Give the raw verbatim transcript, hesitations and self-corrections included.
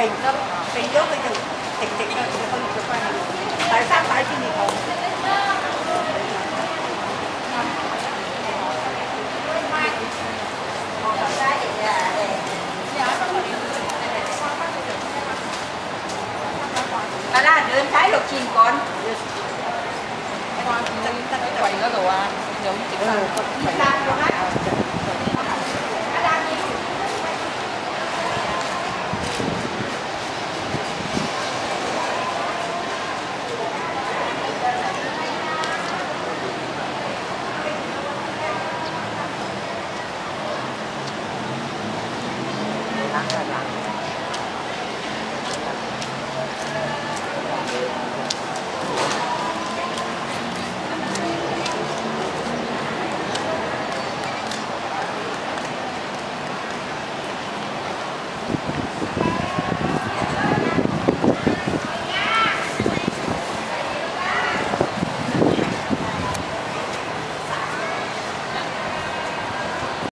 kỳ kỳ vô cái từ thịt thịt nó không được qua này tại sao tại cái gì còn bà là đơn thái lục chín con quay đó rồi à giống chỉ là